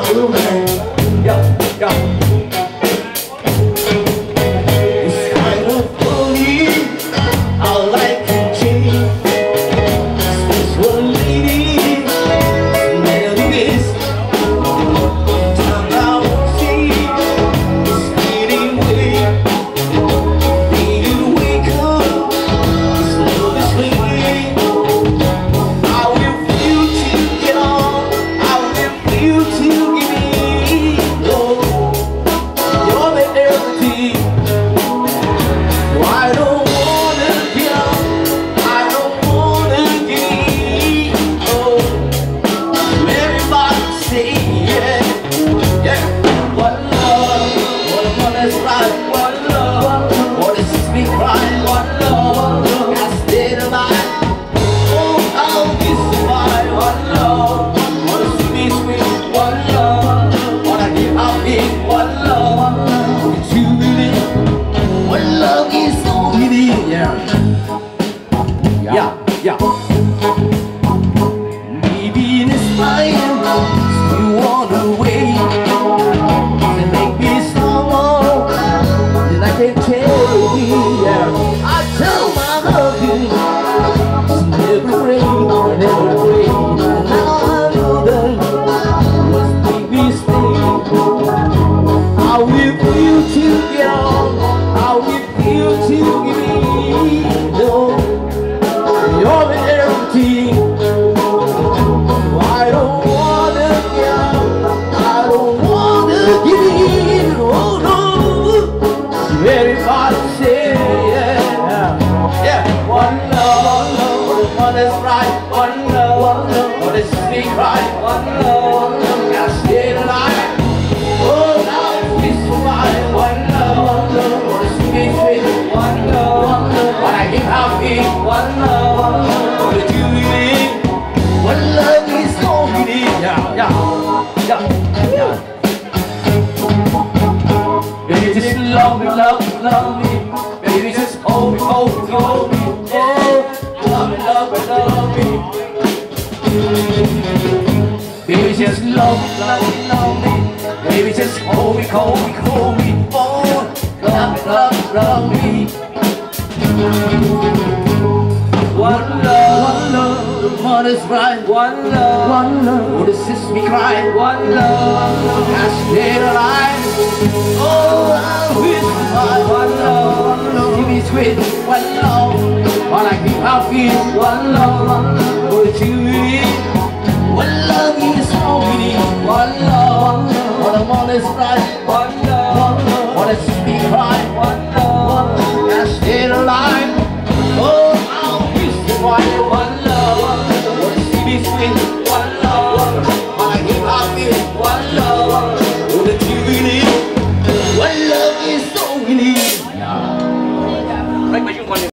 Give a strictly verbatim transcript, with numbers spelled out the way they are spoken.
Blue man. Yo, yo. It's kind of funny. I like to change. This one lady, melodies. Time out, see, it's fading away. Need to wake up. This love is fading. I will feel to get on. I will feel to give in. Oh, you're the everything. I don't wanna get on. I don't wanna give in. Oh, everybody say yeah, yeah. One love, one love that's right. One love, what is this me crying? One love, I stayed alive. Oh, how this is why. One love, what is me sweet? One love, what I give out in. One love, it's you really. One love is so really, yeah, yeah, yeah. Maybe this time you want away and make me someone that I can tell you. Yeah, I tell my husband it's never rain, never rain. Now I know that must make me stay. I will feel to get on. I will feel to give in. No, you're the everything. I don't wanna get out. I don't wanna give in. Oh no. Everybody say yeah, yeah. One love, one love, one is right. One love, one love, what is me right? One love, one love, I stay alive. Oh, now it's survive. One love, one love, what is me sweet? One love, one love, what I give happy. One love, one love, what is you really? One love is all we need. Yeah, yeah, yeah, yeah. Baby, just love me, love me, love me. Baby, just hold me, hold me, hold me. Oh, love me, love me, love me. Baby, just love me, love me, love me. Baby, just hold me, hold me, hold me. Oh, love me, love me, love me. One love, one love, what is right? One love, one love, what assists me cry? One love, I stayed alive. Oh, I wish I one love, one love, give me sweet. One love, all I keep out is one love, one love, what you need. One love, you